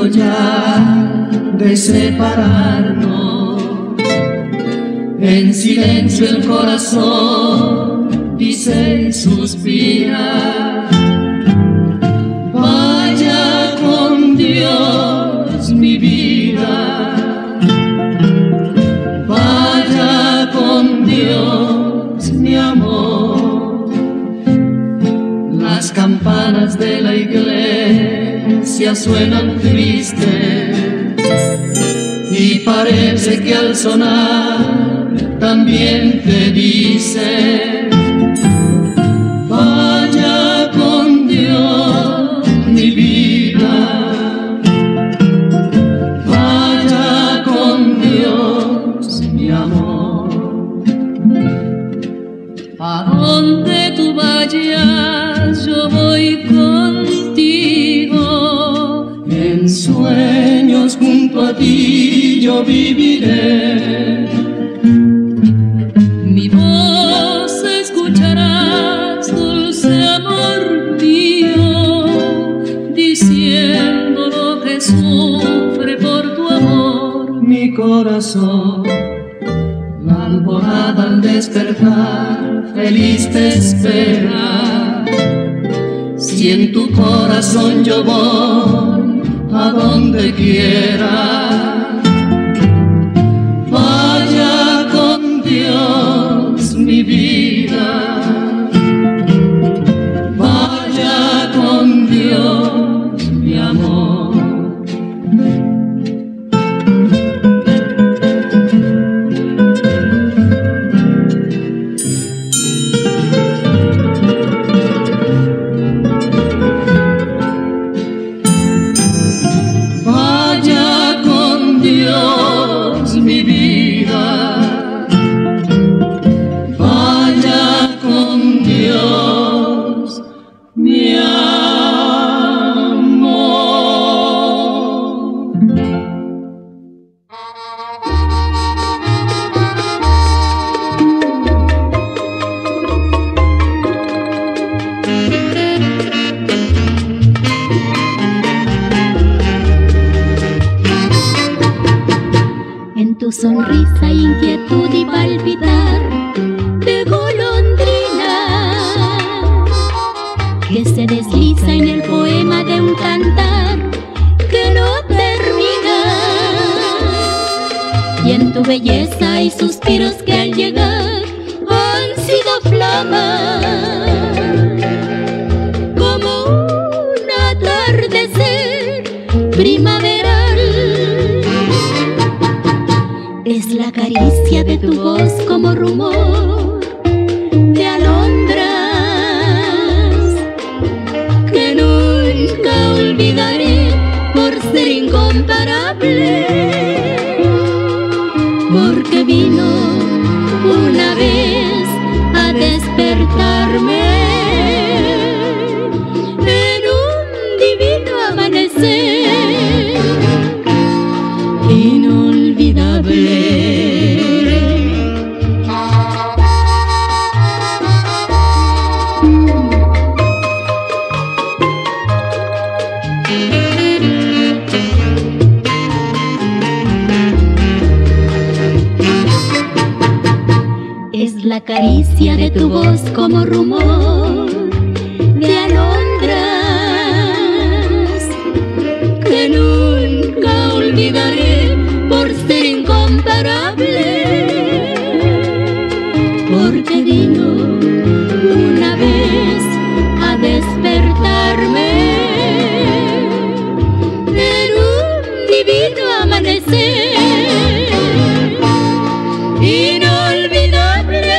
ya de separarnos. En silencio el corazón dice y suspira. Vaya con Dios mi vida, vaya con Dios mi amor. Las campanas de la iglesia suenan tristes y parece que al sonar también te dice: vaya con Dios mi vida, vaya con Dios mi amor. A donde tú vayas yo voy contigo, en sueños junto a ti yo viviré. Mi voz escucharás, dulce amor mío, diciendo lo que sufre por tu amor mi corazón. La alborada al despertar feliz te espera. Si en tu corazón yo voy a donde quiera, vaya con Dios mi vida, vaya con Dios mi amor. Vaya con Dios mi vida, vaya con Dios mi amor. En tu sonrisa, inquietud y palpitar de golondrina que se desliza en el poema de un cantar que no termina. Y en tu belleza hay suspiros que al llegar han sido flama, como un atardecer primaveral. Es la caricia de tu voz como rumor de alondras que nunca olvidaré por ser incomparable, porque vino una vez a despertarme en un divino amanecer inolvidable. Es la caricia de tu voz como rumor de alondras que nunca olvidaré por ser incomparable, porque vino una vez a despertarme en un divino amanecer inolvidable.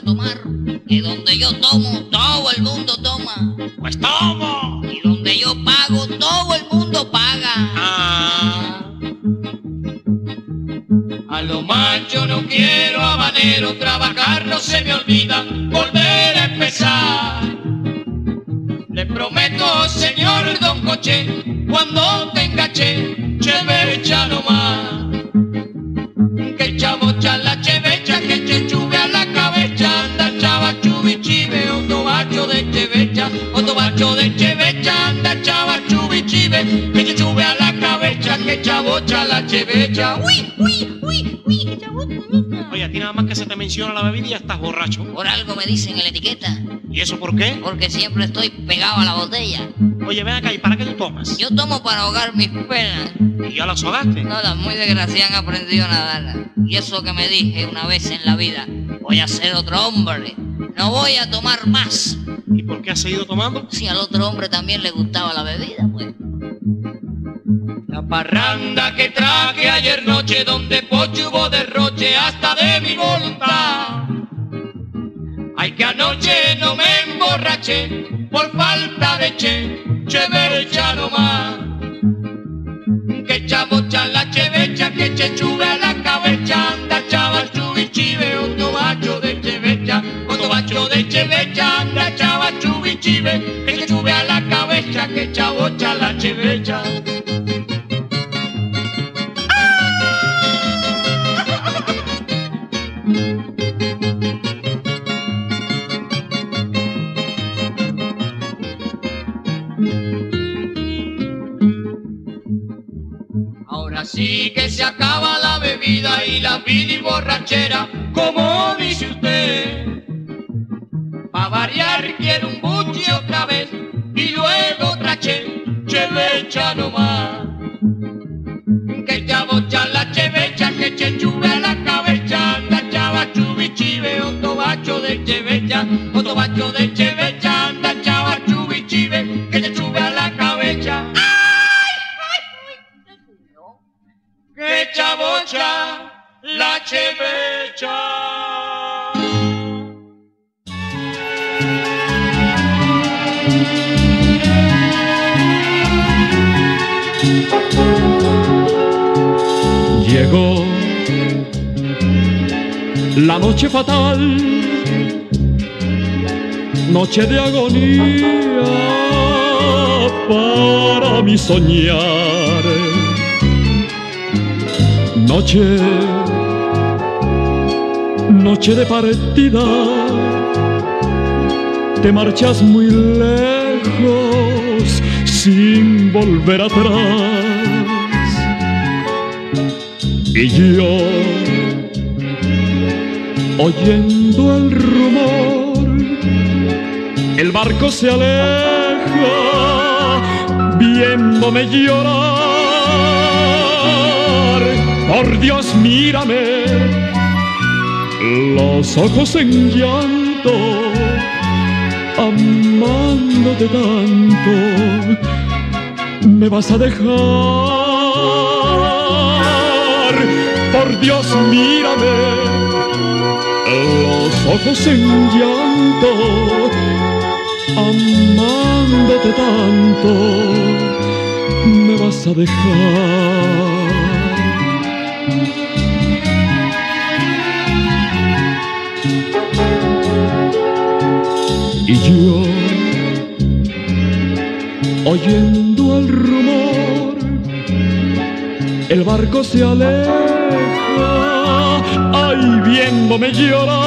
tomar, que donde yo tomo, todo el mundo toma. Pues tomo. Y donde yo pago, todo el mundo paga. A lo macho no quiero habanero, trabajar no se me olvida, volver a empezar. Le prometo, señor Don Coche, cuando tenga chevecha nomás. Que chabocha la chevecha, que chechuve a la cabeza, anda chava chubichive, otro bacho de chevecha, otro bacho de chevecha, anda chava chubichive, que chechuve a la cabeza, que chabocha la chevecha. Uy, uy, uy, uy, que chabocha. Oye, a ti nada más que se te menciona la bebida y ya estás borracho. Por algo me dicen en la etiqueta, ¿Y eso por qué? porque siempre estoy pegado a la botella. Oye, ven acá, ¿y para qué tú tomas? Yo tomo para ahogar mis penas. ¿Y ya las ahogaste? No, las muy desgraciadas han aprendido a nadar. Y eso que me dije una vez en la vida, voy a ser otro hombre, no voy a tomar más. ¿Y por qué has seguido tomando? Si al otro hombre también le gustaba la bebida, pues. La parranda que traje ayer noche, donde pocho hubo derroche hasta de mi voluntad. Ay, que anoche no me emborraché por falta de chevecha nomás. Que chabocha la chevecha, que chechuve a la cabeza, anda chava chubichive, otro bacho de chevecha, otro bacho de chevecha, anda chava chubichive, que chechuve a la cabeza, que chabocha la chevecha. Ahora sí que se acaba la bebida y la vida y borrachera, como dice usted. Pa' variar quiero un buchi otra vez y luego otra chevecha nomás. Que chabocha la chevecha, que chechuve a la cabeza, anda chava chubichive, otro bacho de chevecha, otro bacho de chevecha, anda chava chubichive, que chechuve a la cabeza. Que chabocha la chevecha. Llegó la noche fatal, noche de agonía para mi soñar. Noche de partida, te marchas muy lejos sin volver atrás. Y yo, oyendo el rumor, el barco se aleja, viéndome llorar. Por Dios, mírame, los ojos en llanto, amándote tanto, me vas a dejar. Por Dios, mírame, los ojos en llanto, amándote tanto, me vas a dejar. Y yo, oyendo el rumor, el barco se aleja, ay, viéndome llorar.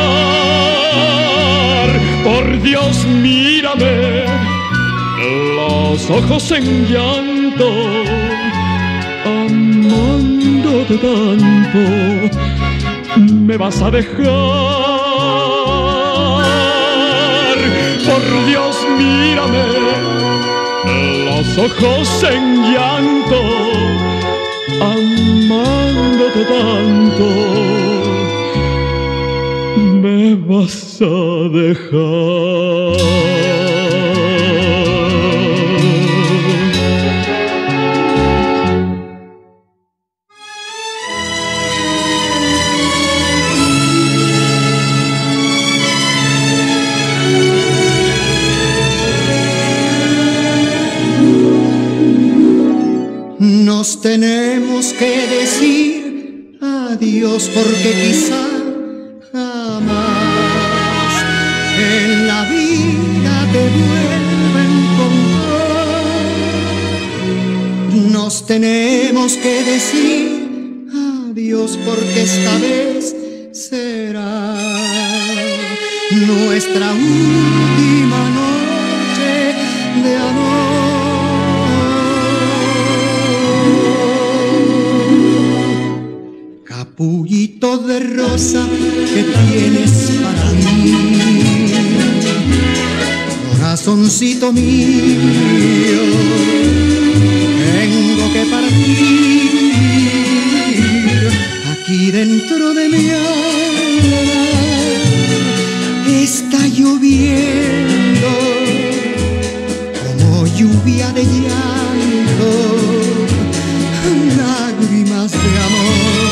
Por Dios, mírame, los ojos en llanto, amándote tanto, me vas a dejar. Por Dios, mírame, los ojos en llanto, amándote tanto, me vas a dejar. adiós, porque quizá jamás en la vida te vuelva a encontrar. Nos tenemos que decir adiós, porque esta vez será nuestra última noche de amor. Capullito de rosa que tienes para mí, corazoncito mío, tengo que partir. Aquí dentro de mi alma está lloviendo como lluvia de llanto, lágrimas de amor.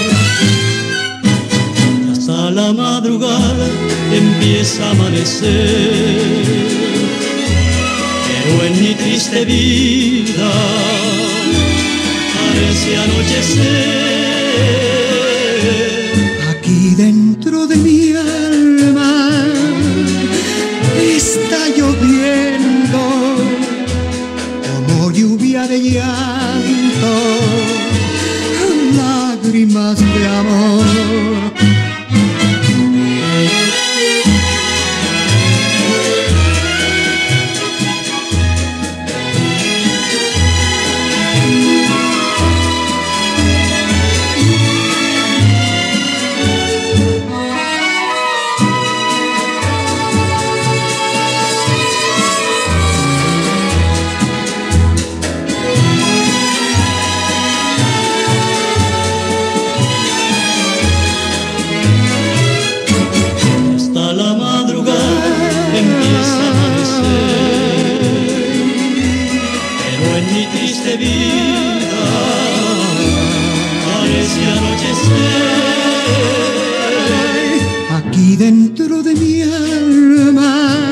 Hasta la madrugada empieza a amanecer, pero en mi triste vida parece anochecer. Aquí dentro de mi alma está lloviendo como lluvia de llanto, lágrimas de amor. Aquí dentro de mi alma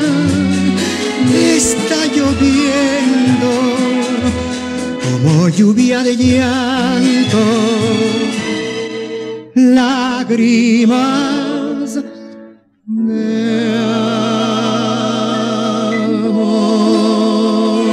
está lloviendo como lluvia de llanto, lágrimas de amor.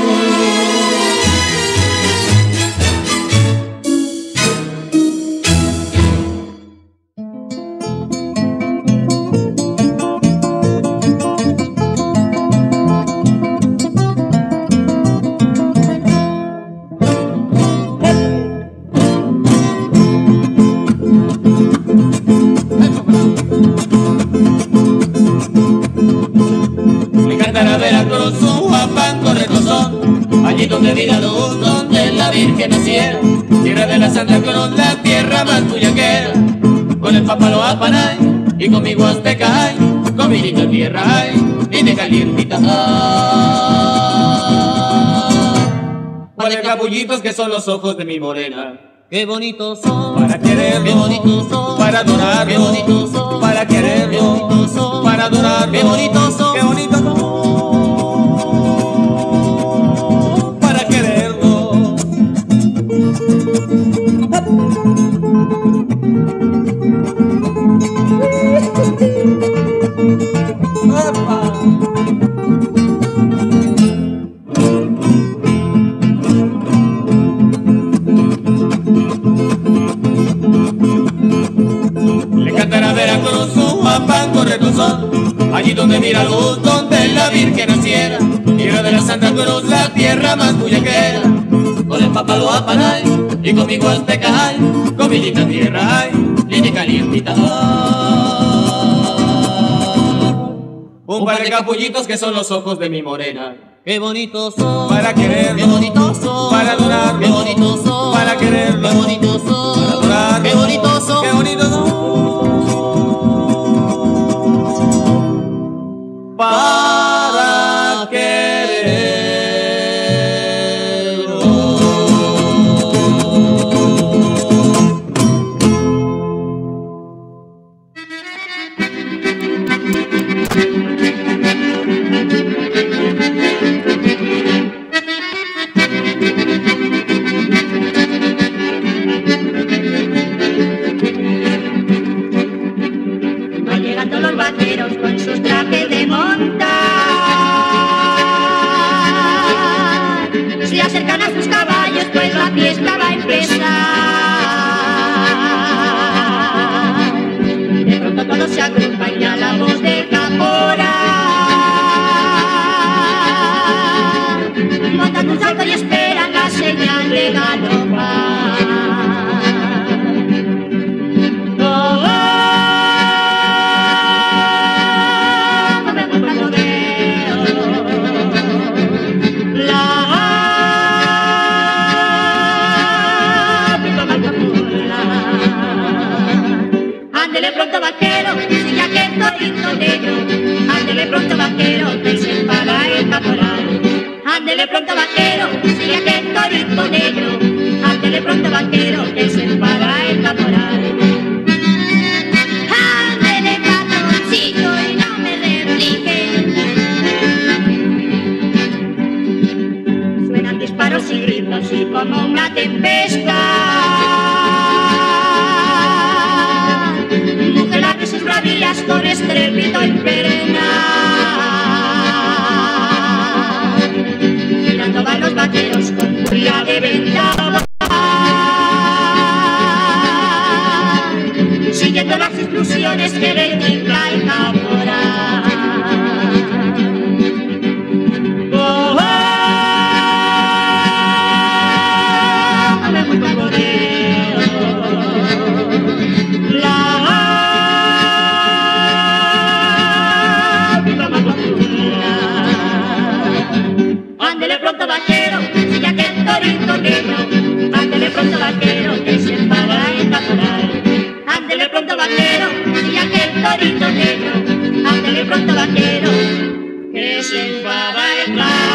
Allí donde vi la luz, donde la Virgen naciera, tierra de la Santa Cruz, la tierra más tuyaquera. Con el Papa lo apanay, y conmigo azteca hay, con mi linda tierra hay, y de calientita hay. Capullitos que son los ojos de mi morena. Qué bonitos son, para quererlo, qué bonitos son, para adorarlo, qué bonitos son, para quererlo, qué bonitos son, para adorarlo, qué bonitos son, qué bonitos son. Le cantará Veracruz, Huapango, Retozón, allí donde mira luz, donde la Virgen naciera, tierra de la Santa Cruz, la tierra más bullaquera. Con el Papa lo apanay, y conmigo azteca hay, con mi linda tierra hay, linda calientita hay. Un par de capullitos que son los ojos de mi morena. qué bonitos son, Para quererlo, qué bonitos son, para adorarlo, qué bonitos son, para quererlo, qué bonitos son, para adorarlo, qué bonitos son, qué bonitos son. Para quererlo. fiesta va a empezar. De pronto todos se agrupan y a la voz del caporal montan un salto y esperan la señal de galopar. Ándele pronto vaquero, sigue aquel torito negro. Ándele pronto vaquero, que se enfada el caporal. Ándele pronto vaquero, sigue aquel torito negro. Ándele pronto vaquero, que se enfada el caporal. Ándele patroncillo y no me replique. Suenan disparos y gritos y como una tempestad. Sus bravías con estrépito infernal. Girando van los vaqueros con furia de vendaval, siguiendo las instrucciones que le dicta el caporal. Oh, oh, me voy con rodeo. Ándele pronto vaquero, sigue aquel torito negro. Ándele pronto vaquero, que se enfada el caporal. Ándele pronto vaquero, sigue aquel torito negro. Ándele pronto vaquero, que se enfada el caporal.